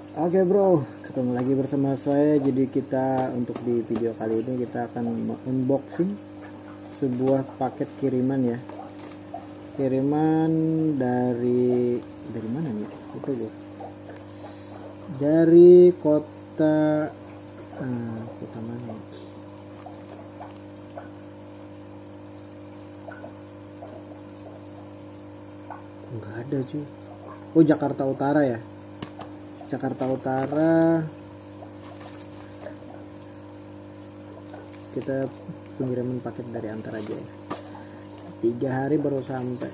Oke bro, ketemu lagi bersama saya. Jadi kita untuk di video kali ini kita akan unboxing sebuah paket kiriman ya. Kiriman dari mana nih? Itu bro. Dari kota kota mana? Enggak ada cuy. Oh, Jakarta Utara ya. Jakarta Utara. Kita pengiriman paket dari Antar aja ya. 3 hari baru sampai.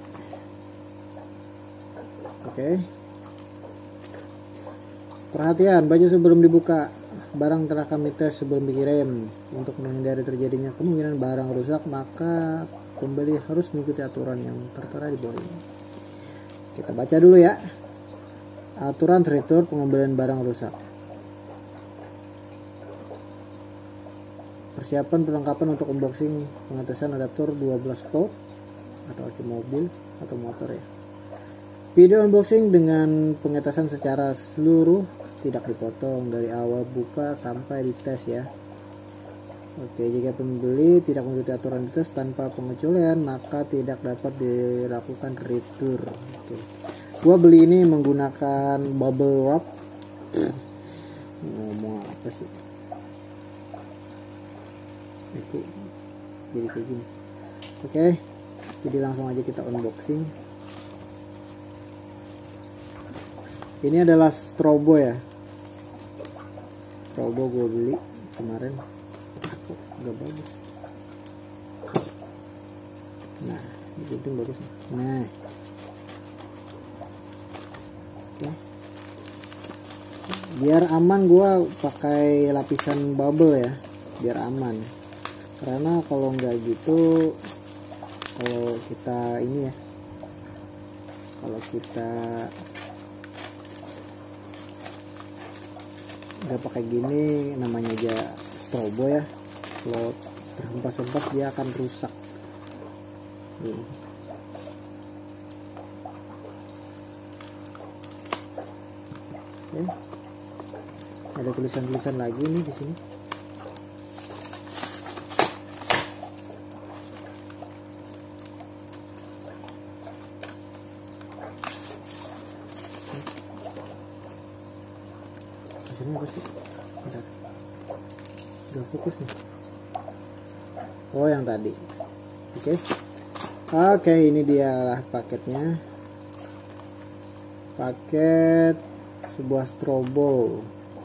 Oke. Perhatian, baju sebelum dibuka. Barang telah kami tes sebelum dikirim. Untuk menghindari terjadinya kemungkinan barang rusak, maka pembeli harus mengikuti aturan yang tertera di bawah ini. Kita baca dulu ya. Aturan retur pengembalian barang rusak. Persiapan perlengkapan untuk unboxing pengetesan adaptor 12 volt atau aki mobil atau motor ya. Video unboxing dengan pengetesan secara seluruh, tidak dipotong dari awal buka sampai dites ya. Oke, jika pembeli tidak mengikuti aturan dites tanpa pengecualian, maka tidak dapat dilakukan retur. Oke. Gua beli ini menggunakan bubble wrap. Ngomong apa sih? Itu jadi kayak gini. Oke, jadi langsung aja kita unboxing. Ini adalah strobo ya. Strobo gue beli kemarin. Gak bagus. Nah, itu bagus. Nah, oke. Biar aman gua pakai lapisan bubble ya, biar aman. Karena kalau nggak gitu, kalau kita ini ya, kalau kita nggak pakai gini, namanya aja strobo ya, kalau terhempas-hempas dia akan rusak. Oke. Ada tulisan-tulisan lagi nih di sini. Ini apa sih? Udah fokus nih. Oh, yang tadi. Oke, ini dia paketnya. Paket sebuah strobo.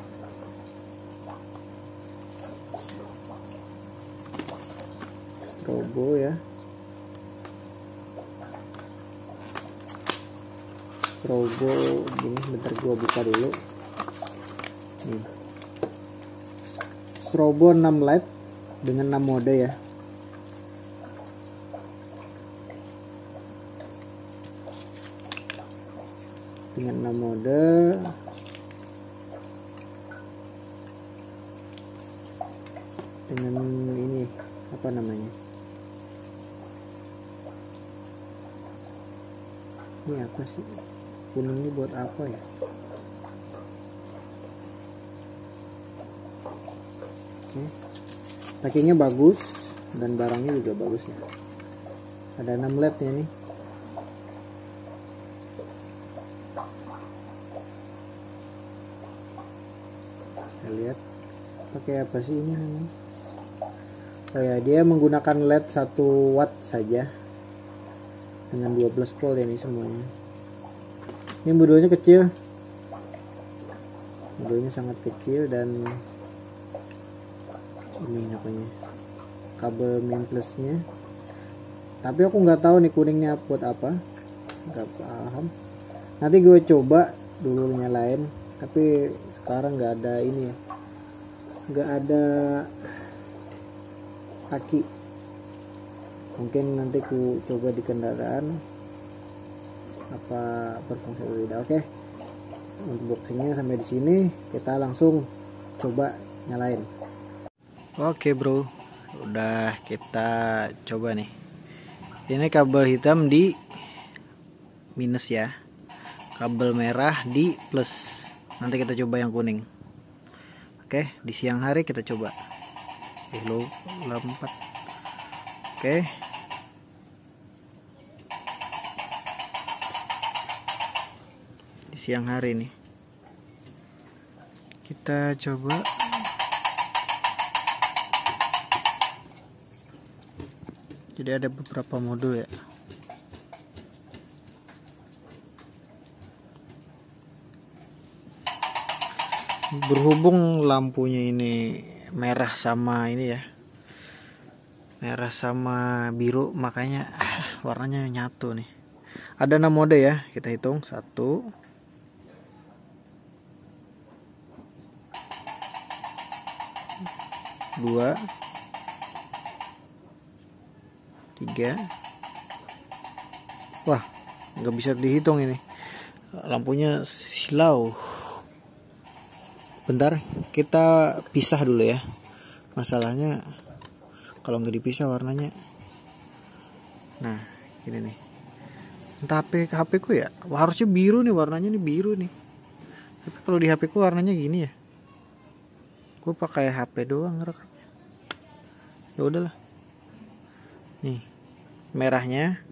Strobo ya. Strobo ini bentar gua buka dulu. Nih. Strobo 6 LED dengan 6 mode ya. Dengan 6 mode. Dengan ini apa namanya? Ini apa sih? Kuning ini buat apa ya? Oke. Packingnya bagus dan barangnya juga bagus ya. Ada 6 LED nya nih. Kita lihat pakai apa sih ini namanya? Oh ya, dia menggunakan LED 1 watt saja dengan 12 volt ya ini semuanya. Ini modulnya kecil. Modulnya sangat kecil dan ini namanya kabel main plusnya. Tapi aku nggak tahu nih kuningnya buat apa. Nggak paham. Nanti gue coba dulu nyalain. Tapi sekarang nggak ada ini ya. Nggak ada aki. Mungkin nanti ku coba di kendaraan apa berfungsi atau tidak. Oke, unboxingnya sampai di sini, kita langsung coba nyalain. Oke bro, udah kita coba nih. Ini kabel hitam di minus ya, kabel merah di plus. Nanti kita coba yang kuning. Oke, di siang hari kita coba. Lo lompat. Oke. Di siang hari nih. Kita coba. Jadi ada beberapa modul ya. Berhubung lampunya ini merah sama ini ya, merah sama biru, makanya warnanya nyatu nih. Ada 6 mode ya, kita hitung 1 2 3. Wah, nggak bisa dihitung ini, lampunya silau. Bentar, kita pisah dulu ya. Masalahnya kalau nggak dipisah warnanya. Nah, ini nih. Entah HP ku ya. Wah, harusnya biru nih, warnanya nih biru nih. Tapi kalau di HP ku warnanya gini ya. Gue pakai HP doang ngerekamnya. Ya udahlah. Nih, merahnya.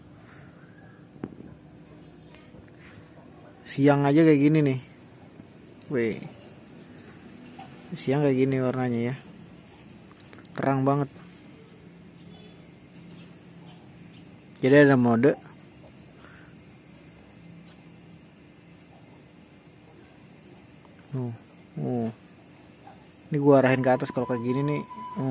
Siang aja kayak gini nih. Weh. Siang kayak gini warnanya ya, terang banget. Jadi ada mode ini gua arahin ke atas kalau kayak gini nih.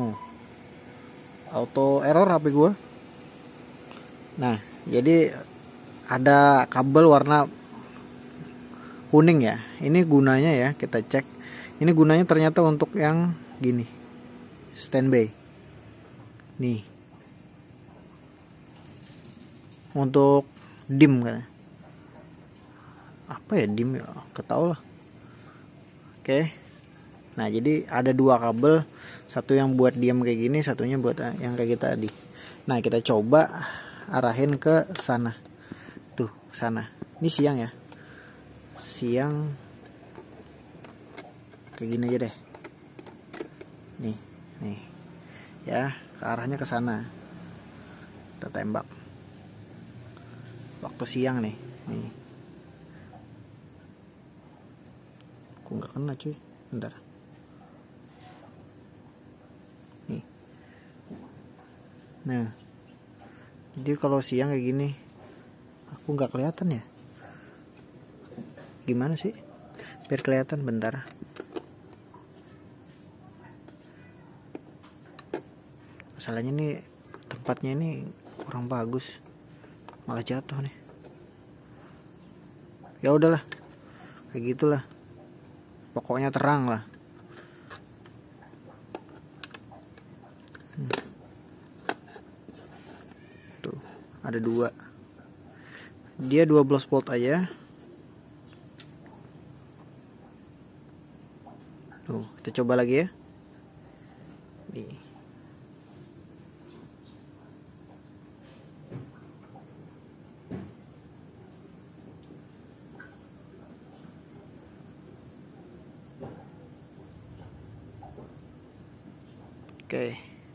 Auto error HP gua. Nah, jadi ada kabel warna kuning ya. Ini gunanya ya, kita cek. Ini gunanya ternyata untuk yang gini, standby. Nih, untuk dim kan? Apa ya dim ya? Ketau lah. Oke. Nah, jadi ada 2 kabel, satu yang buat diam kayak gini, satunya buat yang kayak tadi. Nah, kita coba arahin ke sana. Tuh, sana. Ini siang ya. Siang kayak gini aja deh. Nih. Ya, ke arahnya ke sana. Kita tembak. Waktu siang nih. Aku nggak kena cuy. Bentar. Nih. Nah. Jadi kalau siang kayak gini, aku nggak kelihatan ya. Gimana sih? Biar kelihatan, bentar. Masalahnya nih tempatnya ini kurang bagus, malah jatuh nih. Ya udahlah, kayak gitulah. Pokoknya terang lah. Tuh, ada 2. Dia 12 volt aja. Tuh, kita coba lagi ya. Nih. Oke.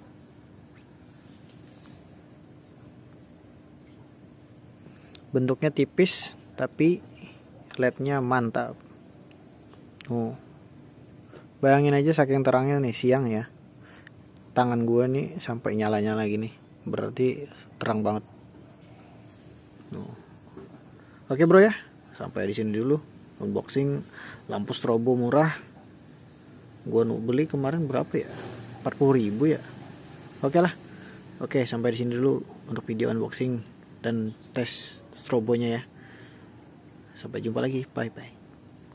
Bentuknya tipis tapi LED-nya mantap. Bayangin aja saking terangnya nih siang ya. Tangan gue nih sampai nyala-nyala gini. Berarti terang banget. Oke bro ya. Sampai di sini dulu unboxing lampu strobo murah. Gue beli kemarin berapa ya? 40.000 ya. Oke lah. Oke, sampai di sini dulu untuk video unboxing dan tes strobonya ya. Sampai jumpa lagi. Bye bye.